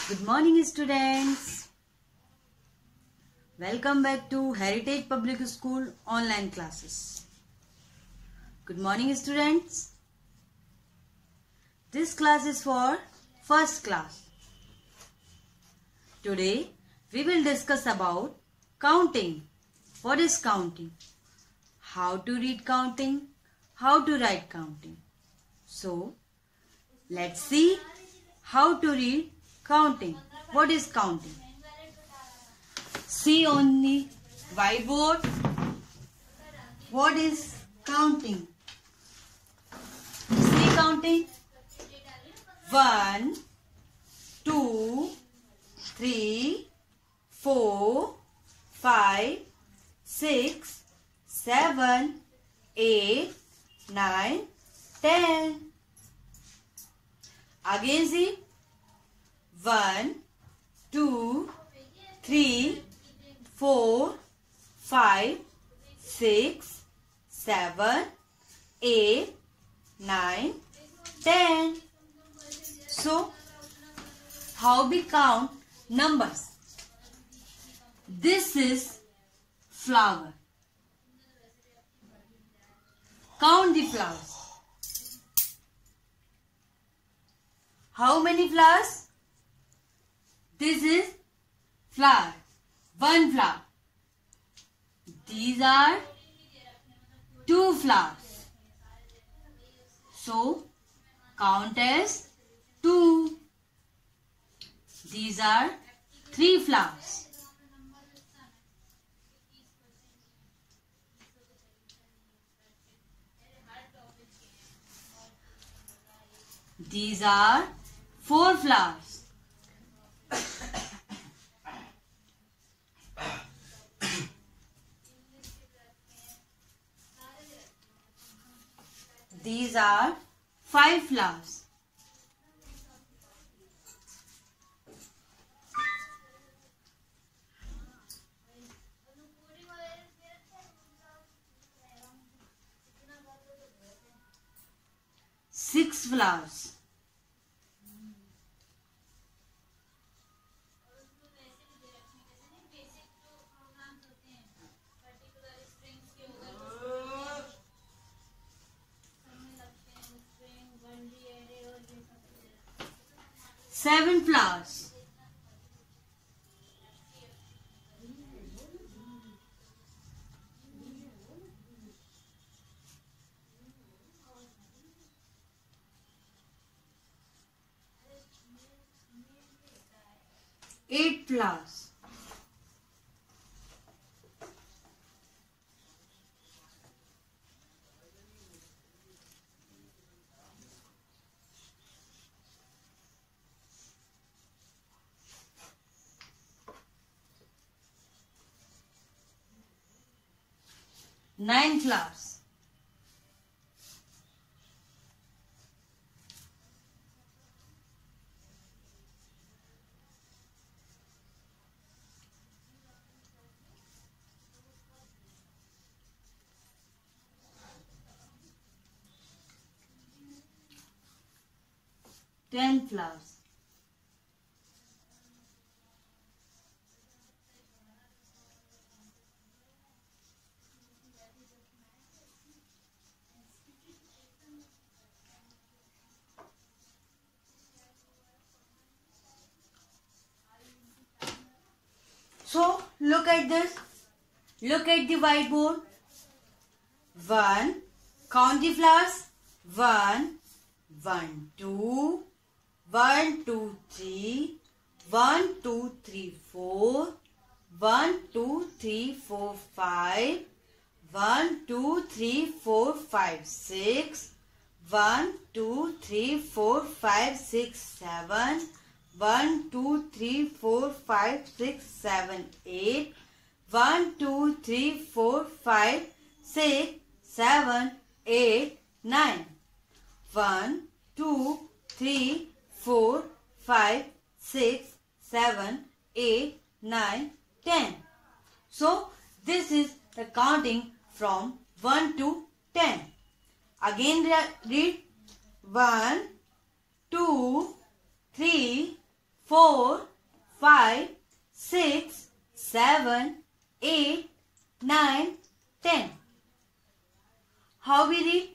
Good morning, students. Welcome back to Heritage Public School online classes. Good morning, students. This class is for first class. Today we will discuss about counting. What is counting? How to read counting? How to write counting? So let's see how to read counting. What is counting? See on the whiteboard. What is counting? See counting. 1, 2, 3, 4, 5, 6, 7, 8, 9, 10. Again see. 1, 2, 3, 4, 5, 6, 7, 8, 9, 10. So, how we count numbers? This is flower. Count the flowers. How many flowers? This is flower. One flower. These are 2 flowers. So, count as 2. These are 3 flowers. These are 4 flowers. These are 5 flowers. Six flowers. Seven flowers. Eight flowers. Nine flowers. Ten flowers. So, look at this. Look at the whiteboard. 1. Count the flowers. 1, 1, 2, 1, 2, 3, 1, 2, 3, 4, 1, 2, 3, 4, 5, 1, 2, 3, 4, 5, 6, 1, 2, 3, 4, 5, 6, 7, 1, 2, 3, 4, 5, 6, 7, 8, 1, 2, 3, 4, 5, 6, 7, 8, 9. 1, 2, 3, 4, 5, 6, 7, 8, 9, 10. So, this is the counting from 1 to 10. Again read 1, 2, 3, 4, 5, 6, 7, 8, 9, 10. How we read?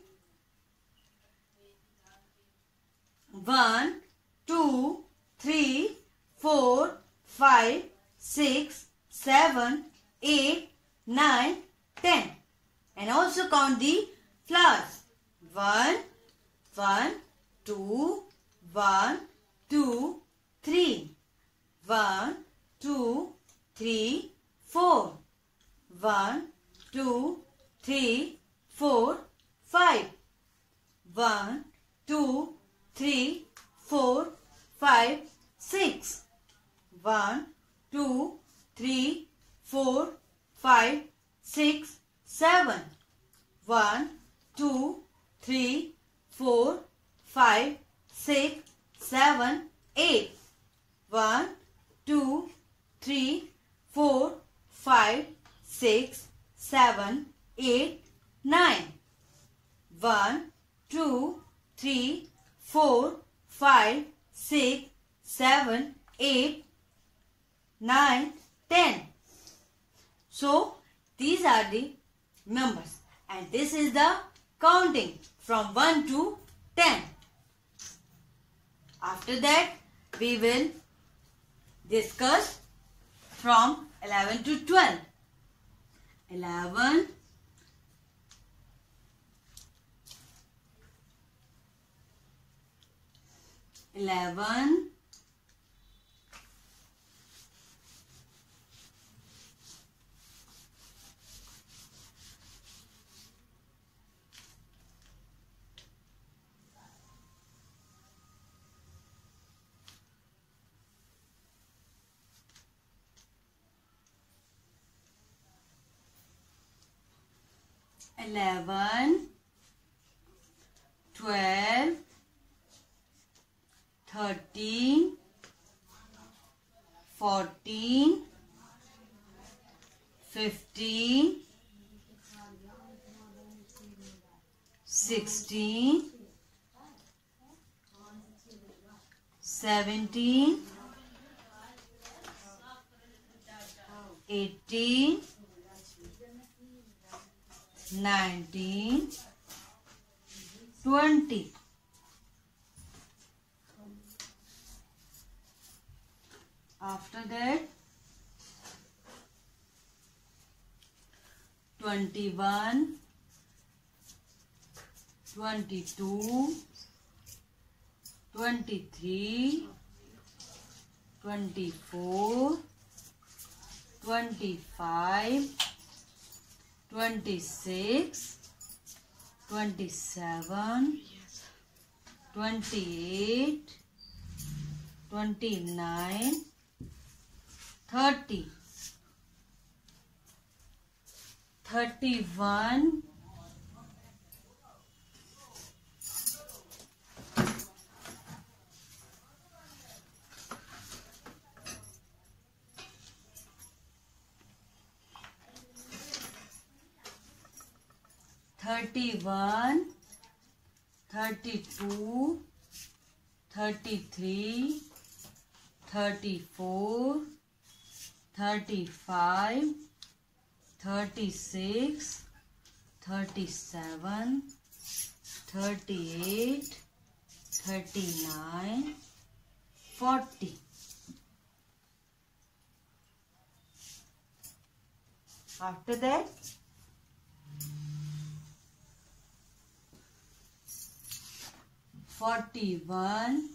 1, 2, 3, 4, 5, 6, 7, 8, 9, 10. And also count the flowers. 1, 1, 2, 1, 2, 3. 1, 2, 3, 4. 1, 2, 3, 4, 5. 1, 2, 3, 4, 5, 6. 1, 2, 3, 4, 5, 6, 7. 1, 2, 3, 4, 5, 6, 7, 8. 1, 2, 3, 4, 5, 6, 7, 8, 9. 1, 2, 3, 4, 5, 6, 7, 8, 9, 10. So, these are the numbers. And this is the counting from 1 to 10. After that, we will discuss from 11 to 12. 11, 11, 11, 12, 13, 14, 15, 16, 17, 18, 19, 20. After that, 21, 22, 23, 24, 25, 26, 27, 28, 29, 30, 31, 31, 32, 33, 34, 35, 36, 37, 38, 39, 40. After that, 41,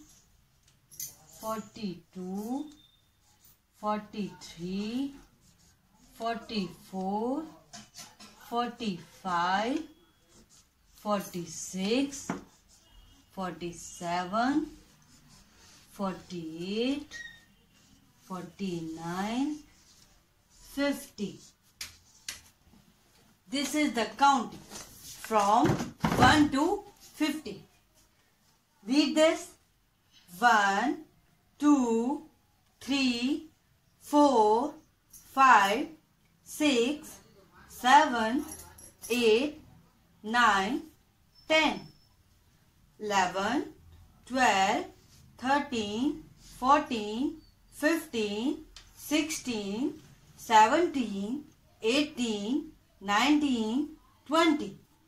42, 43, 44, 45, 46, 47, 48, 49, 50. This is the counting from 1 to 50. Read this. 1, 2, 3, 4, 5, 6, 7, 8, 9, 10, 11, 12, 13, 14, 15, 16, 17, 18, 19, 20,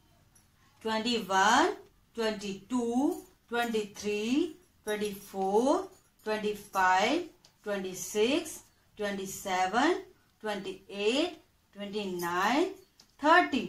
21, 22, 23, 24, 25, 26, 27, 28, 29, 30,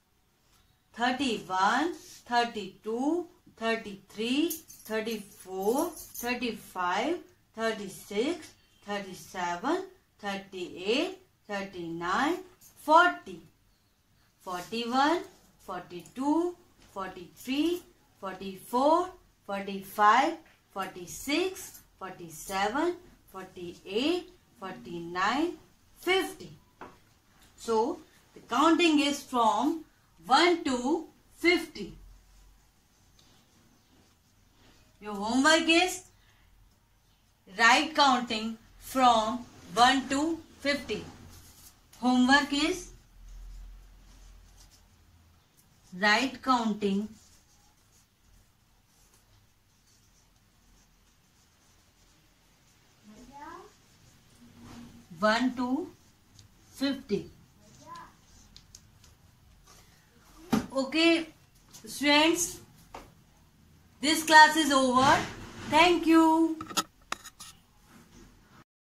31, 32, 33, 34, 35, 36, 37, 38, 39, 40, 41, 42, 43, 44, 45, 46, 47, 48, 49, 50. So, the counting is from 1 to 50. Your homework is write counting from 1 to 50. Homework is write counting one to 50. Okay, students, this class is over. Thank you.